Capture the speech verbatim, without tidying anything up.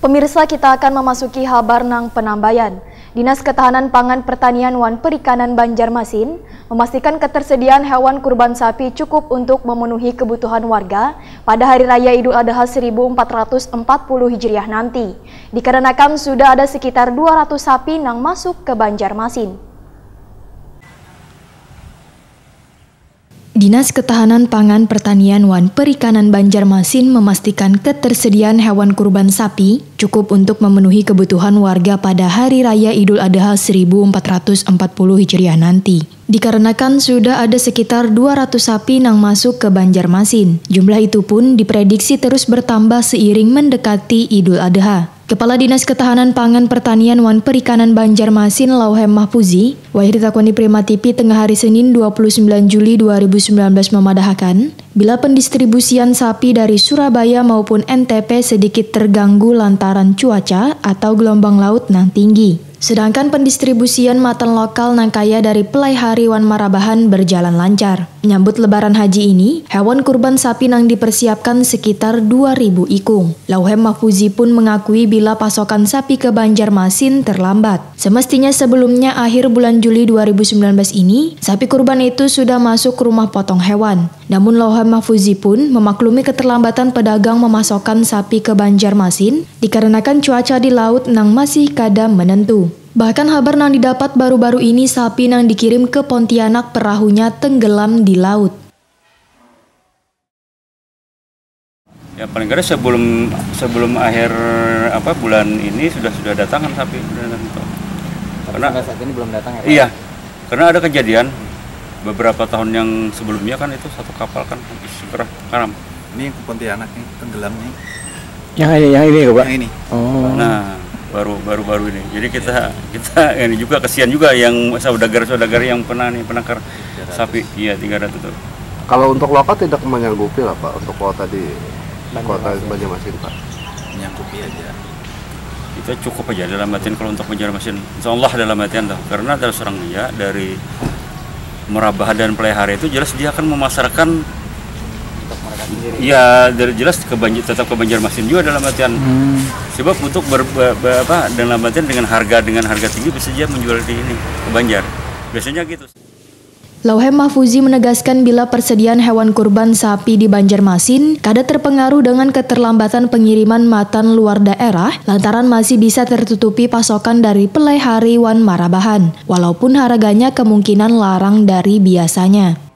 Pemirsa, kita akan memasuki kabar nang penambayan. Dinas Ketahanan Pangan Pertanian wan Perikanan Banjarmasin memastikan ketersediaan hewan kurban sapi cukup untuk memenuhi kebutuhan warga pada Hari Raya Idul Adha seribu empat ratus empat puluh Hijriah nanti. Dikarenakan sudah ada sekitar dua ratus sapi nang masuk ke Banjarmasin. Dinas Ketahanan Pangan Pertanian wan Perikanan Banjarmasin memastikan ketersediaan hewan kurban sapi cukup untuk memenuhi kebutuhan warga pada Hari Raya Idul Adha seribu empat ratus empat puluh Hijriah nanti. Dikarenakan sudah ada sekitar dua ratus sapi yang masuk ke Banjarmasin. Jumlah itu pun diprediksi terus bertambah seiring mendekati Idul Adha. Kepala Dinas Ketahanan Pangan Pertanian wan Perikanan Banjarmasin Lauhem Mahfuzi, Wahid Takwani Prima T V tengah hari Senin dua puluh sembilan Juli dua ribu sembilan belas memadahkan, bila pendistribusian sapi dari Surabaya maupun N T P sedikit terganggu lantaran cuaca atau gelombang laut nang tinggi. Sedangkan pendistribusian matan lokal nang kaya dari Pelai Hari wan Marabahan berjalan lancar. Menyambut lebaran haji ini, hewan kurban sapi nang dipersiapkan sekitar dua ribu ikung. Lauhem Mahfuzi pun mengakui bila pasokan sapi ke Banjarmasin terlambat. Semestinya sebelumnya akhir bulan Juli dua ribu sembilan belas ini, sapi kurban itu sudah masuk ke rumah potong hewan. Namun Lauhem Mahfuzi pun memaklumi keterlambatan pedagang memasokkan sapi ke Banjarmasin dikarenakan cuaca di laut nang masih kadang menentu. Bahkan kabar nang didapat baru-baru ini sapi nang dikirim ke Pontianak perahunya tenggelam di laut. Ya paling kada sebelum sebelum akhir apa bulan ini sudah sudah datangan sapi. Karena saat ini belum datang ya Pak? Iya, karena ada kejadian beberapa tahun yang sebelumnya kan itu satu kapal kan habis gerah karam. Ini ke Pontianak nih tenggelam nih. Yang ini yang ini Pak? Yang ini. Oh. Nah, baru baru baru ini. Jadi kita kita ini juga kasihan juga yang saudagar-saudagar yang pernah nih penangkar sapi. Iya, tiga ratus tuh. Kalau untuk lokal tidak menyanggupi lah Pak, untuk kuota di kota Banjarmasin Pak. Menyanggupi aja. Kita cukup aja dalam artian kalau untuk Banjarmasin. Insya Allah dalam artian tuh. Karena terus terang ya dari Merabahan dan Pelai Hari itu jelas dia akan memasarkan. Ya, dari jelas ke Banjar, tetap ke Banjarmasin juga dalam artian. Hmm. Sebab untuk ber, ber, ber, apa dalam artian dengan harga dengan harga tinggi bisa dia menjual di ini ke Banjar. Biasanya gitu. Lauhem Mahfuzi menegaskan bila persediaan hewan kurban sapi di Banjarmasin kada terpengaruh dengan keterlambatan pengiriman matan luar daerah lantaran masih bisa tertutupi pasokan dari Pelai Hari wan Marabahan walaupun harganya kemungkinan larang dari biasanya.